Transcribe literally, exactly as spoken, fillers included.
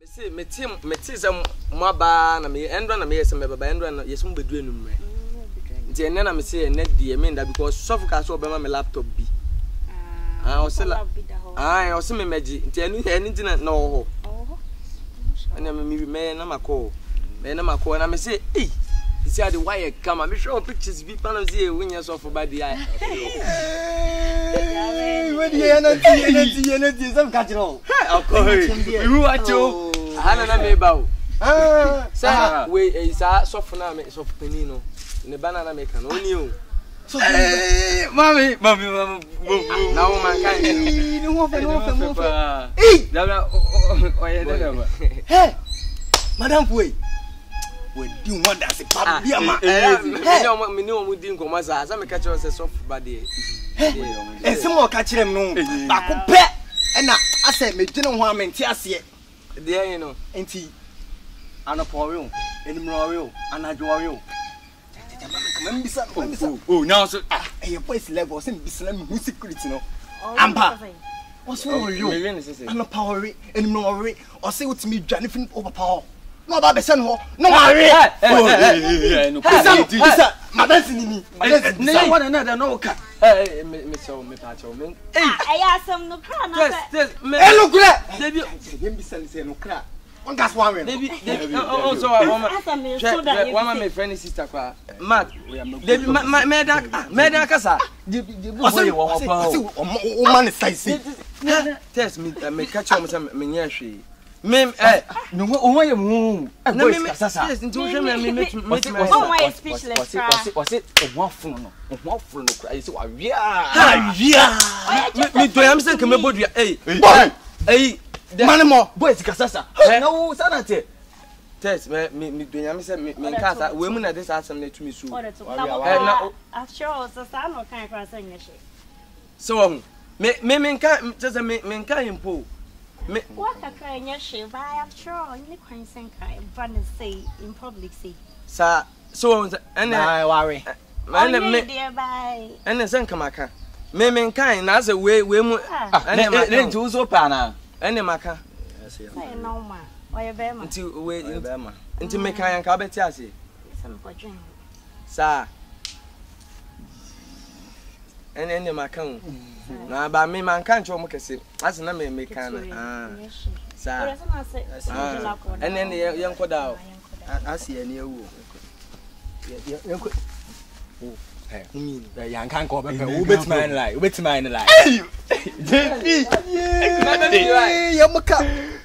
say me team me team some maba na me endro na me yes me baba endro na yes mo bedu enumre nti enne na me say enne die me nda because soft card so obema me laptop bi ah o se la ah o se me meji nti enu enu nti na no ho oh enne me me na makọ me na makọ na me say eh isi ade why come me show pictures bi pan say we nya soft body ai we dey na ti na ti na ti some catch no okay we watch you ana na me ba o ah sa we isa soft na me soft pani no ne banana me kan oni o eh mami mami mami na o man kan ni wo fe wo fe wo fe eh da o ye da ba hey madam Puey we di wonder se pa bia ma eh me ni o mu di nkoma sa sa me catch you say soft body eh se mo ka kire m no ba ko pe e na ase me gine ho amenti ase de yen no enti anopore o enimro o anajo o Mbisa, mbisa. Oh, now so ah, eh, boys level, say mbisa na me security no. Ampa. What's wrong with you? I'm power and no worry. Or say what me dwane fin over power. No ba be sen ho. No worry. Oh, yeah, no. Mbisa, madam sinini. Madam no one another no ka. Eh, me so me pa cho me. Eh, I asem no kra na. Yes, yes. Eh, no kra. Debi, mbisa say no kra. One gas one way. Debi, also one one my friend sister kwa. Mark. Debi me da me da kasa. Debi debi boy wo pa o. O man size. Test me me catch am say me nya hwe. Mem eh no o ho ye mu. Eh boy kasa. Yes, nti o hwe me me me. Oh my speechless. What's it what's it o ho fun no. O ho fun no cry say wa wia. Ha wia. Me do am say ke me bodua. Eh. Eh Mane mo boy sikasasa na wo sanate test me me me dunya me say me nkasa we mu na this asem na tumi su eh na after all so sa no kan kwa say nyehye so me me me nka just me me nka impo me what ka kan nyehye by after all ni kwan sen kai van say in public say sa so ene na worry ene me bye ene sen kamaka me me nka na say we we mu ene ene nti uzo pa na ene maka say no ma oye be ma nti we be ma nti me kan yanka beti ase some ko dwen sa ene ene maka na ba me man kan cho mo kese ase na me me kan ah sa ene ene yen koda o ase ene ewu yen ko oh eh umi yan kan ko be pe wo betima en lai wo betima en lai eh yamaka